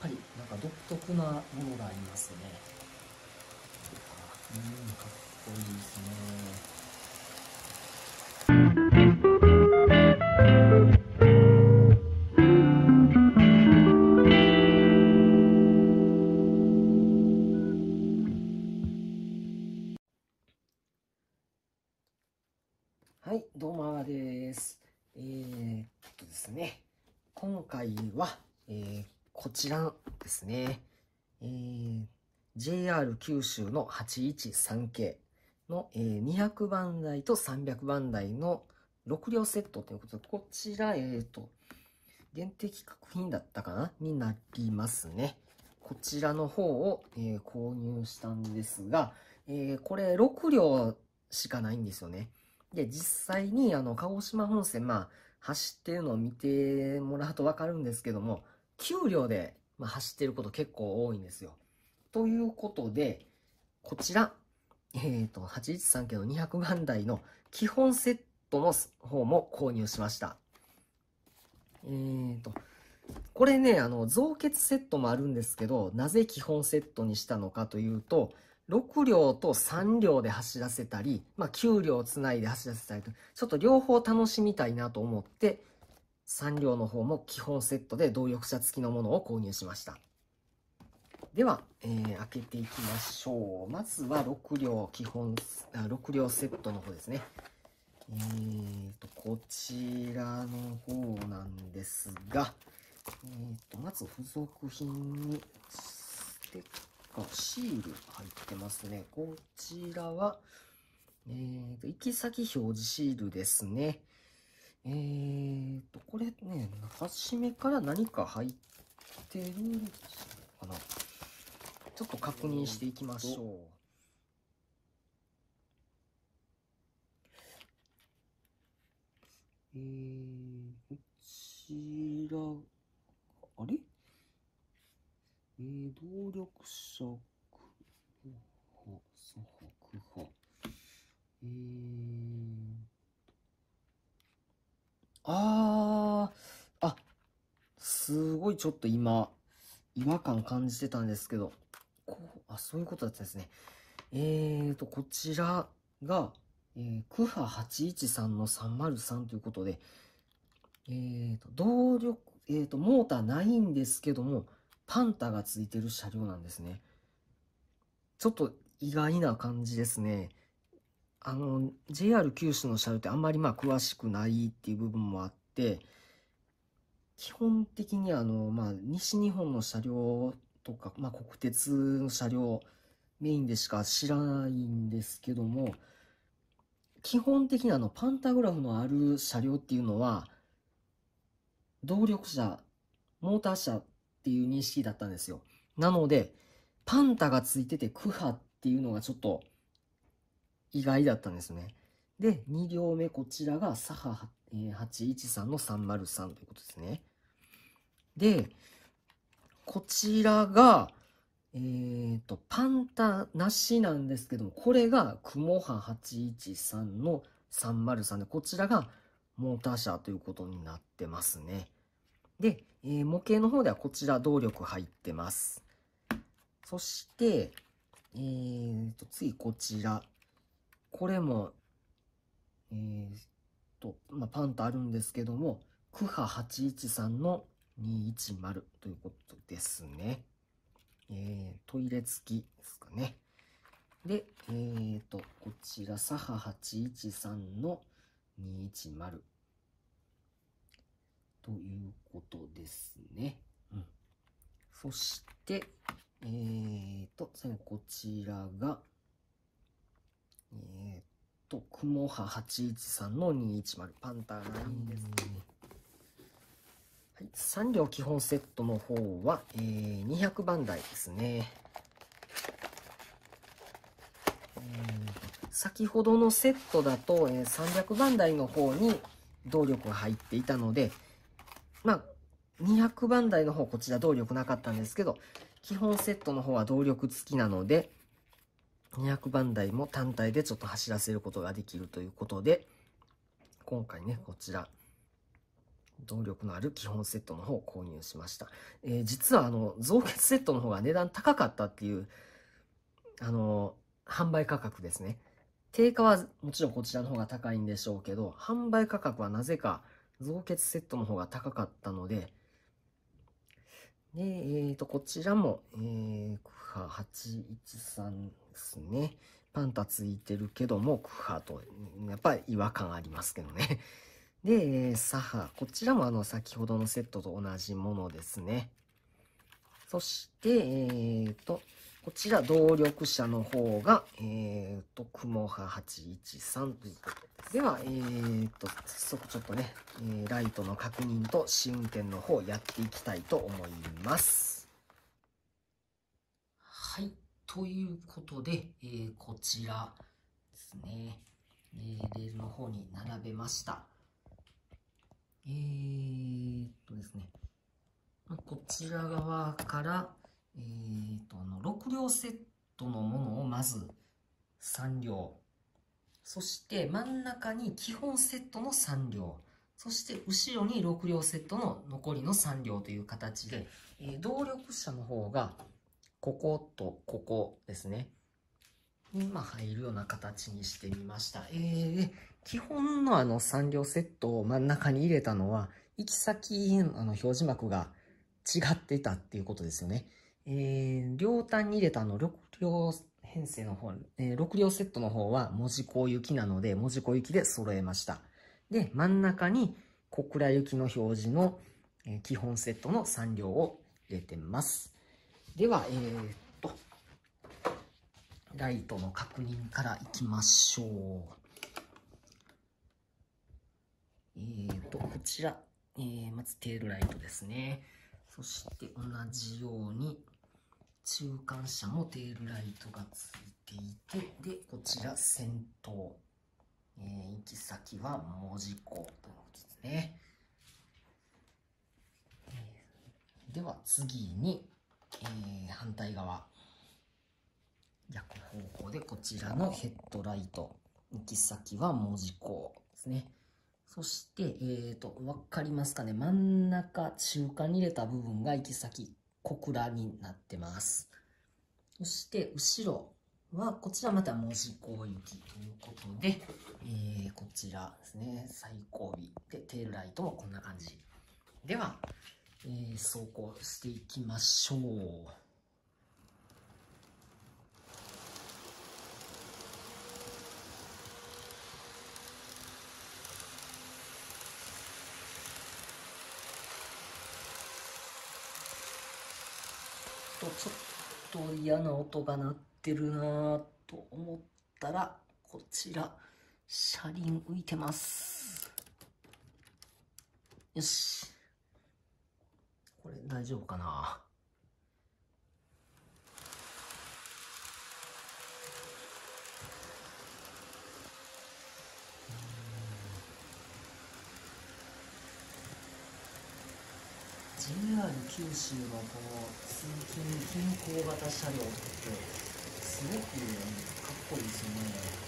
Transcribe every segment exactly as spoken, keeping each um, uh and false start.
ぱりなんか独特なものがありますね。うん、かっこいいですね。はい、どうもあわです。えー、っとですね、今回は、えー、こちらですね、えー、ジェイアール 九州のはちいちさん系の、えー、にひゃくばんだいとさんびゃくばんだいのろく両セットということで、こちら、えー、っと、限定企画品だったかなになりますね。こちらの方を、えー、購入したんですが、えー、これろく両しかないんですよね。で、実際にあの鹿児島本線、まあ、走ってるのを見てもらうとわかるんですけども、きゅう両で、まあ、走ってること結構多いんですよ。ということで、こちら、えっと、はちいちさん系のにひゃくばんだいの基本セットの方も購入しました。えーと、これね、あの、増結セットもあるんですけど、なぜ基本セットにしたのかというと、ろく両とさん両で走らせたり、まあ、きゅう両つないで走らせたりと、ちょっと両方楽しみたいなと思って、さん両の方も基本セットで動力車付きのものを購入しました。では、えー、開けていきましょう。まずはろく両基本、あろく両セットの方ですね。えーと、こちらの方なんですが、えーと、まず付属品にステッカー、シール入ってますね。こちらは、えーと、行き先表示シールですね。えーと、これね、初めから何か入ってるかな。ちょっと確認していきましょう。えー、こちら、あれえー、動力車、クハ、サハ、クハ。えー、あー、あ、すごいちょっと今、違和感感じてたんですけど、こう、あ、そういうことだったんですね。えーと、こちらが、えー、クハはちいちさんのさんまるさんということで、えーと、動力、えーと、モーターないんですけども、パンタがついてる車両なんですね。ちょっと意外な感じですね。あの、ジェイアール 九州の車両ってあんまりまあ詳しくないっていう部分もあって、基本的にあの、まあ、西日本の車両とか、まあ、国鉄の車両メインでしか知らないんですけども、基本的にあの、パンタグラフのある車両っていうのは、動力車、モーター車っていう認識だったんですよ。なので、パンタがついててクハっていうのがちょっと意外だったんですね。で、に両目、こちらがサハはちいちさんのさんまるさんということですね。で、こちらが、えーと、パンタなしなんですけども、これがクモハはちいちさんのさんまるさんで、こちらがモーター車ということになってますね。で、えー、模型の方ではこちら動力入ってます。そして、えーと、次こちら。これも、えーと、まあ、パンとあるんですけども、クハはちいちさんのにひゃくじゅうということですね。えー、トイレ付きですかね。で、えーと、こちら、サハはちいちさんのにひゃくじゅうということですね。うん。そして、えーと、最後こちらが、えーと、クモハはちいちさんのにひゃくじゅう、パンターないんですね。はい、さん両基本セットの方は、えー、にひゃくばんだいですね。先ほどのセットだと、えー、さんびゃくばんだいの方に動力が入っていたので、まあ、にひゃくばんだいの方、こちら動力なかったんですけど、基本セットの方は動力付きなので、にひゃくばんだいも単体でちょっと走らせることができるということで、今回ね、こちら、 動力のある基本セットの方を購入しました。えー、実はあの、増結セットの方が値段高かったっていう、あの、販売価格ですね。定価はもちろんこちらの方が高いんでしょうけど、販売価格はなぜか増結セットの方が高かったので、で、えーと、こちらも、えー、クハはちいちさんですね。パンタついてるけども、クハと、やっぱり違和感ありますけどね。で、えー、サハ。こちらもあの、先ほどのセットと同じものですね。そして、えーと、こちら、動力車の方が、えーと、クモハはちいちさんということです。では、えーと、早速ちょっとね、えー、ライトの確認と試運転の方やっていきたいと思います。はい、ということで、えー、こちらですね、えー、レールの方に並べました。えーとですね、こちら側から、えーと、あの、ろく両セットのものをまずさん両。そして真ん中に基本セットのさん両。そして後ろにろく両セットの残りのさん両という形で、えー、動力車の方がこことここですね。にまあ入るような形にしてみました。えー、基本のあのさん両セットを真ん中に入れたのは、行き先のあの表示幕が違ってたっていうことですよね。えー、両端に入れたあのろく両編成の方、えー、ろく両セットの方は文字工行きなので、文字工行きで揃えました。で、真ん中に小倉行きの表示の、えー、基本セットのさん両を入れてます。では、えー、っと、ライトの確認からいきましょう。えーと、こちら、えー、まずテールライトですね。そして同じように、中間車もテールライトがついていて、で、こちら先頭。えー、行き先は門司港ということですね。えー、では次に、えー、反対側。逆方向でこちらのヘッドライト。行き先は門司港ですね。そして、えーと、わかりますかね。真ん中、中間に入れた部分が行き先、小倉になってます。そして、後ろは、こちらまた門司港行きということで、えー、こちらですね、最後尾で、テールライトもこんな感じ。では、えー、走行していきましょう。とちょっと嫌な音が鳴ってるなぁと思ったら、こちら車輪浮いてます。よし、これ大丈夫かな。ジェイアール 九州のこの通勤近郊型車両ってすごくかっこいいですよね。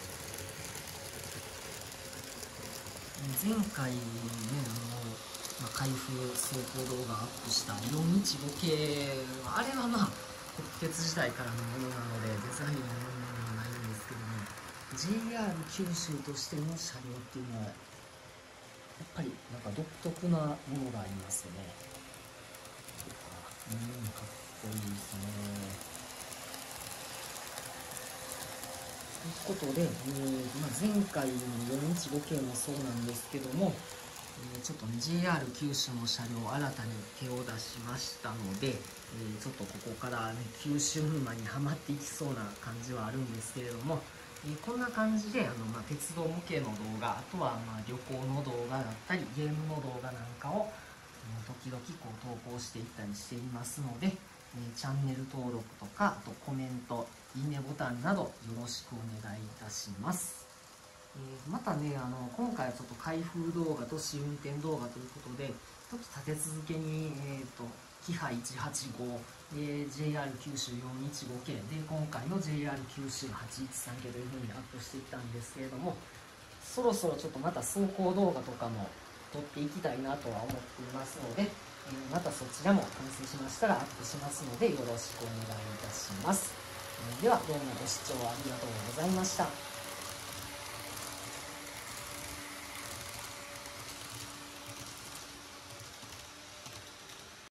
前回ね、あの、まあ、開封走行動画アップしたよんいちご系、あれはまあ国鉄時代からのものなのでデザインのものではないんですけども、 ジェイアール 九州としての車両っていうのはやっぱりなんか独特なものがありますよね。うん、かっこいいですね。ということで、えーまあ、前回のよんいちご系もそうなんですけども、えー、ちょっとね ジェイアール 九州の車両を新たに手を出しましたので、えー、ちょっとここからね九州沼にはまっていきそうな感じはあるんですけれども、えー、こんな感じであの、まあ、鉄道向けの動画、あとはまあ旅行の動画だったりゲームの動画なんかを時々こう投稿していったりしていますので、えー、チャンネル登録とか、あとコメント、いいねボタンなどよろしくお願いいたします。えー、またね、あの今回はちょっと開封動画と試運転動画ということで、一つ立て続けに、えーと、キハいちはちご、えー、ジェイアール 九州よんいちご系で、今回の ジェイアール 九州はちいちさん系というふうにアップしていったんですけれども、そろそろちょっとまた走行動画とかも撮っていきたいなとは思っていますので、えー、またそちらも完成しましたらアップしますのでよろしくお願いいたします。えー、ではどうもご視聴ありがとうございました。